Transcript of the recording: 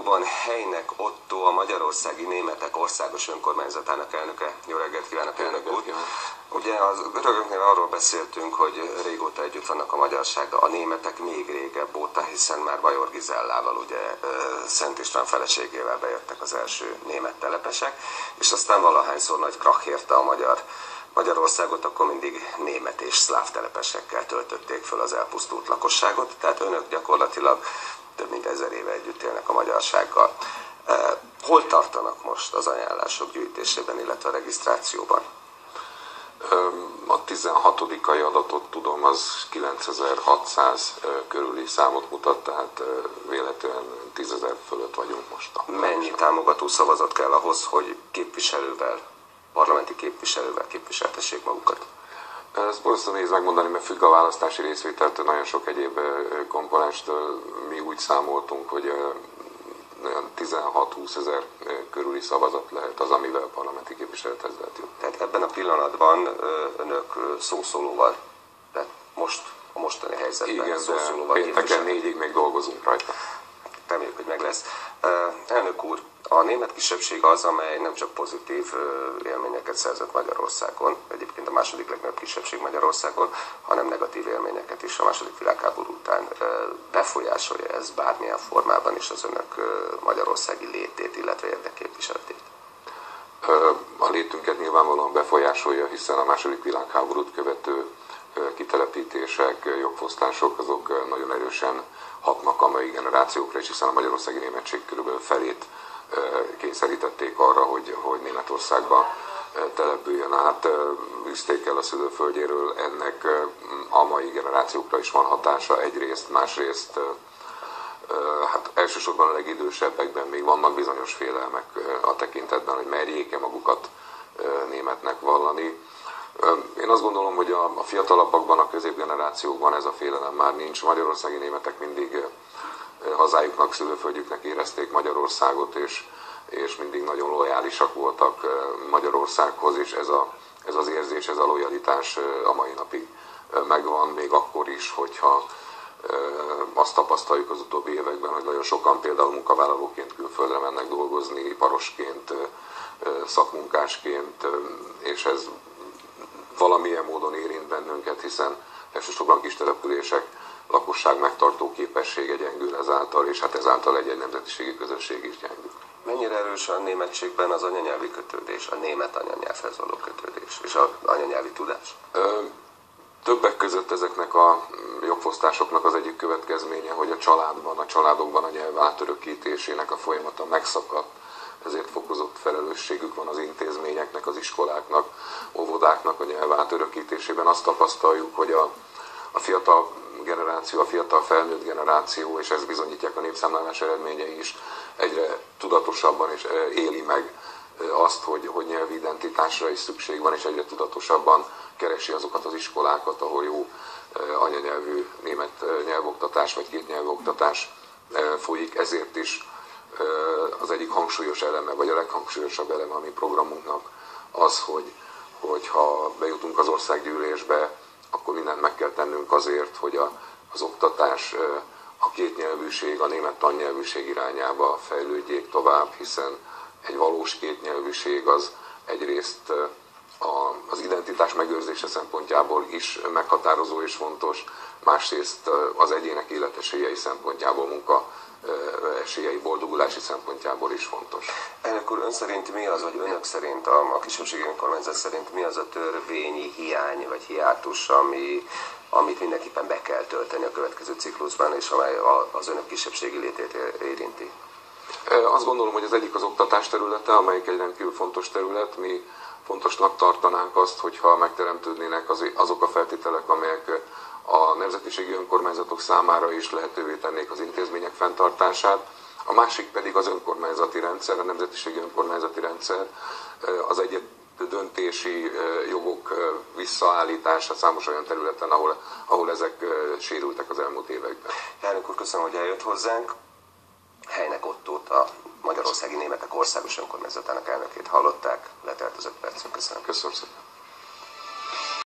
stúdióban Heinek Otto, a Magyarországi Németek Országos Önkormányzatának elnöke. Jó reggelt kívánok, elnök úr! Ugye az görögöknél arról beszéltünk, hogy régóta együtt vannak a magyarsággal, a németek még régebb óta, hiszen már Bajor Gizellával, ugye Szent István feleségével bejöttek az első német telepesek, és aztán valahányszor nagy krach érte a Magyarországot, akkor mindig német és szláv telepesekkel töltötték föl az elpusztult lakosságot, tehát önök gyakorlatilag több mint 1000 éve együtt élnek a magyarsággal. Hol tartanak most az ajánlások gyűjtésében, illetve a regisztrációban? A 16. adatot tudom, az 9600 körüli számot mutat, tehát véletlenül 10 000 fölött vagyunk most. Mennyi támogató szavazat kell ahhoz, hogy parlamenti képviselővel képviseltessék magukat? Ezt borzasztó nehéz megmondani, mert függ a választási részvételtől, nagyon sok egyéb komponenstől. Mi úgy számoltunk, hogy olyan 16-20 000 körüli szavazat lehet az, amivel a parlamenti képviselethez lehet jutni. Tehát ebben a pillanatban önök szószólóval, tehát most a mostani helyzetben igen, szószólóval pénteken 4-ig még dolgozunk rajta. Reméljük, hogy meg lesz. Elnök úr, a német kisebbség az, amely nem csak pozitív élményeket szerzett Magyarországon, egyébként a második legnagyobb kisebbség Magyarországon, hanem negatív élményeket is a második világháború után. Befolyásolja ez bármilyen formában is az önök magyarországi létét, illetve érdekképviseletét? A létünket nyilvánvalóan befolyásolja, hiszen a második világháborút követő kitelepítések, jogfosztások, azok nagyon erősen hatnak a mai generációkra, és hiszen a magyarországi németség körülbelül felét kényszerítették arra, hogy Németországba települjön át, üzték el a szülőföldjéről, ennek a mai generációkra is van hatása egyrészt, másrészt hát elsősorban a legidősebbekben még vannak bizonyos félelmek a tekintetben, hogy merjék-e magukat németnek vallani. Én azt gondolom, hogy a fiatalabbakban, a középgenerációkban ez a félelem már nincs. Magyarországi németek mindig hazájuknak, szülőföldjüknek érezték Magyarországot, és mindig nagyon lojálisak voltak Magyarországhoz, és ez az érzés, ez a lojalitás a mai napig megvan, még akkor is, hogyha azt tapasztaljuk az utóbbi években, hogy nagyon sokan például munkavállalóként külföldre mennek dolgozni, iparosként, szakmunkásként, és ez valamilyen módon érint bennünket, hiszen elsősorban kis települések lakosság megtartó képessége gyengül ezáltal, és hát ezáltal egy nemzetiségi közösség is gyengül. Mennyire erős a németségben az anyanyelvi kötődés, a német anyanyelvhez való kötődés, és az anyanyelvi tudás? Többek között ezeknek a jogfosztásoknak az egyik következménye, hogy a családokban a nyelv átörökítésének a folyamata megszakadt, ezért fokozott felelősségük van az intézményeknek, az iskoláknak, óvodáknak a nyelv átörökítésében. Azt tapasztaljuk, hogy a fiatal generáció, a fiatal felnőtt generáció, és ezt bizonyítják a népszámlálás eredményei is, egyre tudatosabban és éli meg azt, hogy nyelvi identitásra is szükség van, és egyre tudatosabban keresi azokat az iskolákat, ahol jó anyanyelvű német nyelvoktatás vagy két nyelvoktatás folyik. Ezért is az egyik hangsúlyos eleme, vagy a leghangsúlyosabb eleme a mi programunknak az, hogy ha bejutunk az országgyűlésbe, akkor mindent meg kell tennünk azért, hogy az oktatás, a kétnyelvűség, a német tannyelvűség irányába fejlődjék tovább, hiszen egy valós kétnyelvűség az egyrészt az identitás megőrzése szempontjából is meghatározó és fontos, másrészt az egyének életesélyei szempontjából, munka esélyei, boldogulási szempontjából is fontos. Elnök úr, ön szerint mi az, vagy önök szerint, a kisebbségi önkormányzat szerint mi az a törvényi hiány, vagy hiátus, amit mindenképpen be kell tölteni a következő ciklusban, és amely az önök kisebbségi létét érinti? Azt gondolom, hogy az egyik az oktatás területe, amelyik egy rendkívül fontos terület. Mi fontosnak tartanánk azt, hogyha megteremtődnének azok a feltételek, amelyek a nemzetiségi önkormányzatok számára is lehetővé tennék az intézmények fenntartását. A másik pedig az önkormányzati rendszer, a nemzetiségi önkormányzati rendszer, az egyet döntési jogok visszaállítása számos olyan területen, ahol ezek sérültek az elmúlt években. Elnök úr, köszönöm, hogy eljött hozzánk. Heinek Ottót, a Magyarországi Németek Országos Önkormányzatának elnökét hallották. Letelt az 5 percünk. Köszönöm. Köszönöm szépen.